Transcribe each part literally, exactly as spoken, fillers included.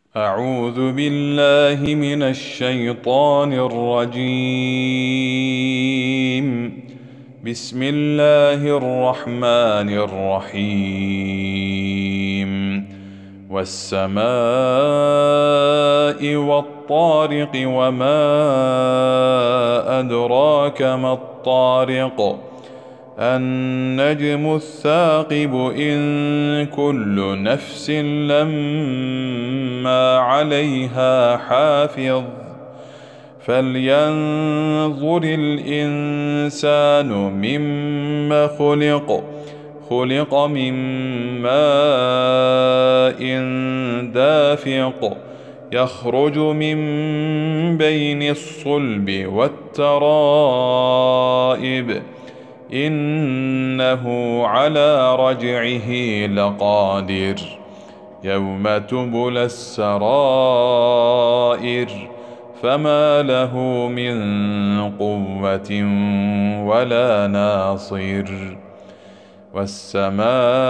أعوذ بالله من الشيطان الرجيم. بسم الله الرحمن الرحيم. والسماء والطارق وما أدراك ما الطارق النجم الثاقب إن كل نفس لما عليها حافظ فلينظر الإنسان مما خلق خلق من ماء دافق يخرج من بين الصلب والترائب إنه على رجعه لقادر يوم تبلى السرائر فما له من قوة ولا ناصر. والسماء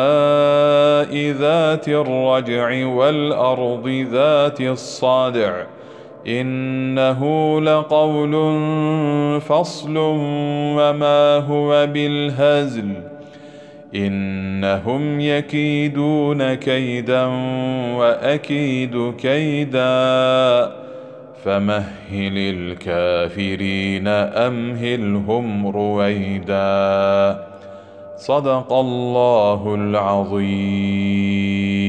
ذات الرجع والأرض ذات الصدع إنه لقول فصل وما هو بالهزل إنهم يكيدون كيدا وأكيد كيدا فمهل الكافرين أمهلهم رويدا. صدق الله العظيم.